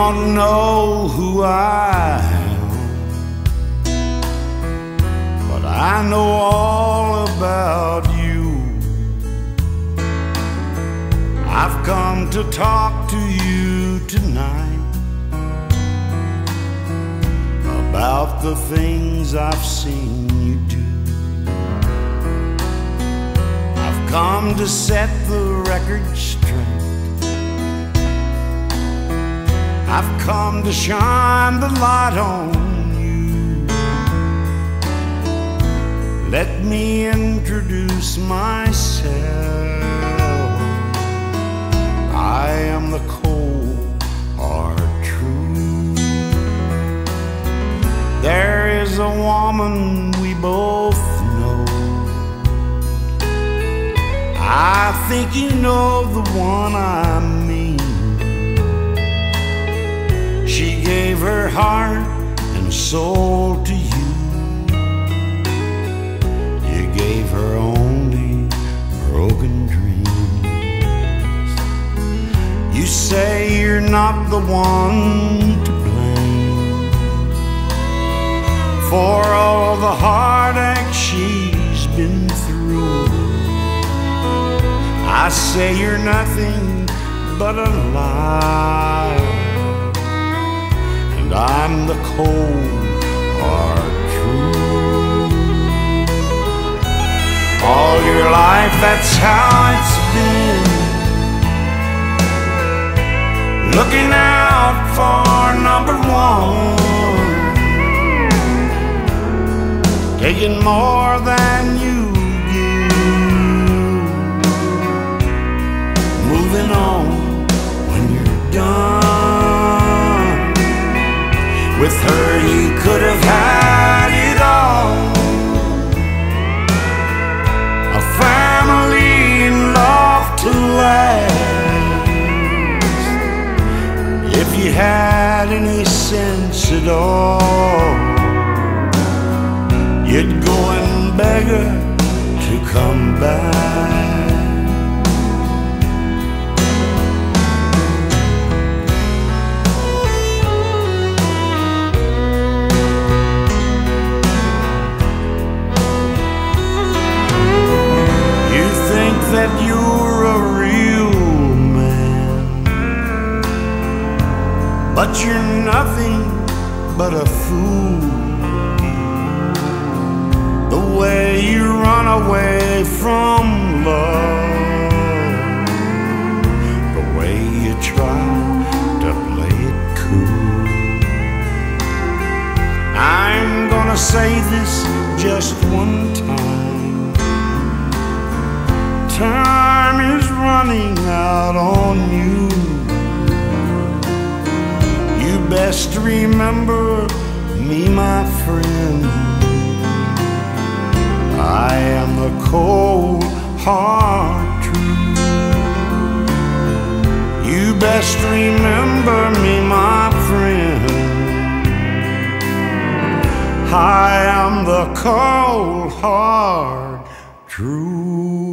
don't know who I am, but I know all about you. I've come to talk to you tonight about the things I've seen you do. I've come to set the record straight. I've come to shine the light on you. Let me introduce myself. I am the cold, hard truth. There is a woman we both know. I think you know the one I mean. She gave her heart and soul to you. You gave her only broken dreams. You say you're not the one to blame for all the heartache she's been through. I say you're nothing but a liar. I'm the cold, hard truth. All your life, that's how it's been. Looking out for number one, taking more than you give, moving on when you're done. With her you could have had it all. A family and love to last. If you had any sense at all, you'd go and beg her to come back. That you're a real man, but you're nothing but a fool. The way you run away from love, the way you try to play it cool. I'm gonna say this just one time. Time is running out on you. You best remember me, my friend. I am the cold, hard truth. You best remember me, my friend. I am the cold, hard truth.